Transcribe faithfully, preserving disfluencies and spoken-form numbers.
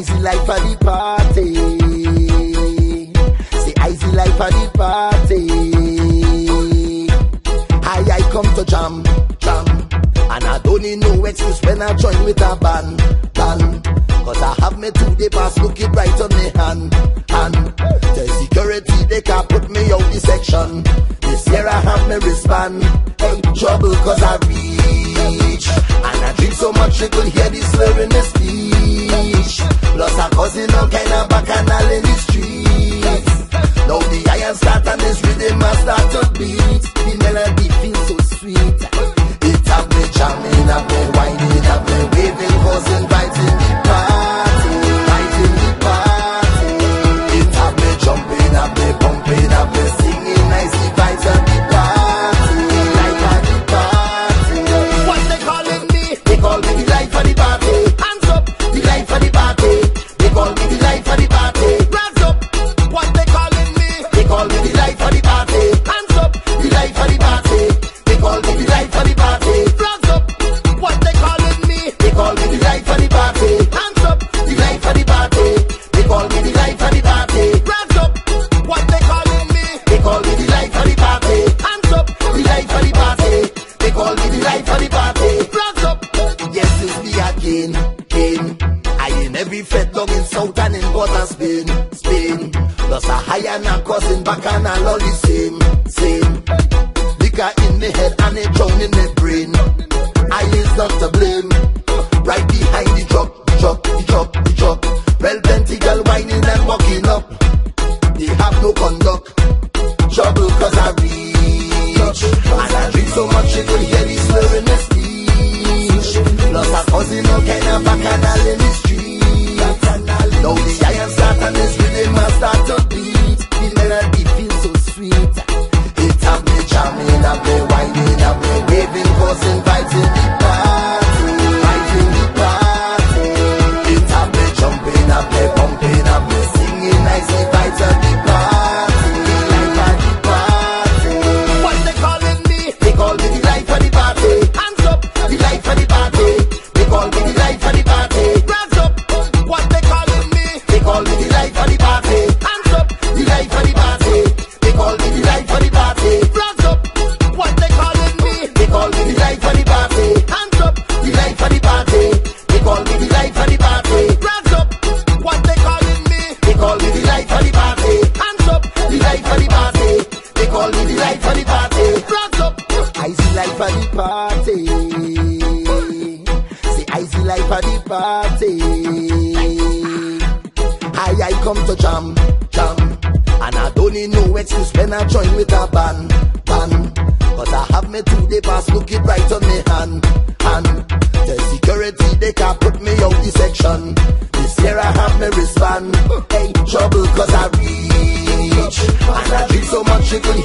Icy life for the party. Say icy life for the party. I I come to jam, jam, and I don't need no excuse when I join with a band, band. Cause I have me two-day pass looking right on me hand, hand. The security, they can't put me out the section. This year I have me wristband. Hey, trouble cause I reach, and I drink so much you could hear the slur in the speech. Plus I'm causing all kind of bacchanal in the streets. Now the iron start and this rhythm I start to beat. The melody feels so sweet. It have me jamming, have me whining, have me waving, causing inviting the party, inviting the party. It have me jumping, have me pumping, have me singing nicely, vibes at the party, life at the party. What they calling me? They call me the life of the party. Hands up, the life of the party. They call me the life of the party. Hands up, what they calling me? They call me the life of the party. Hands up, the life of the party. They call me the life of the party. Hands up, what they calling me? They call me the life of the party. Hands up, the life of the party. They call me the life of the party. Hands up, what they calling me? They call me the life of the party. Hands up, the life of the party. They call me the life of the party. Hands up. Yes, it's me again, again. I in every fed dog in South and in Port and Spain, Spain. Plus a high and a cousin back and a all the same, same. Liquor in me head and it drown in me brain. I is not to blame. Right behind the truck, the truck, the truck, the truck. Well, plenty girl whining and walking up. They have no conduct. Trouble cause I reach, and I drink so much you could hear the slur in the speech. Plus a cousin all kind of bacchanal in the street. Now the iron start and this rhythm I start to beat. The melody feels so sweet. It have me jamming, have me whining, have me waving, causing vibes in the party, vibes in the party. It have me jumping, have me pumping, have me singing nicely, vibes at the party, life at the party. What they calling me? They call me the life of the party. Hands up, the life of the party. They call me the life of the party. Hands up, what they calling me? They call me the life of the party. Hands up, the life of the party. They call me the life of the party. Hands up, what they calling me? They call me the life of the party. Hands up, the life of the party. They call me the life of the party. Hands up, what they calling me? They call me the life of the party. Hands up, the life of the party. They call me the life of the party. Hands up, icy life of the party. Say icy life of the party. I I come to jam, jam, and I don't need no excuse when I join with a band, band. Cause I have me two-day pass looking right on me hand, hand. The security, they can't put me out the section. This year I have me wristband. Hey, trouble cause I reach, and I drink so much you could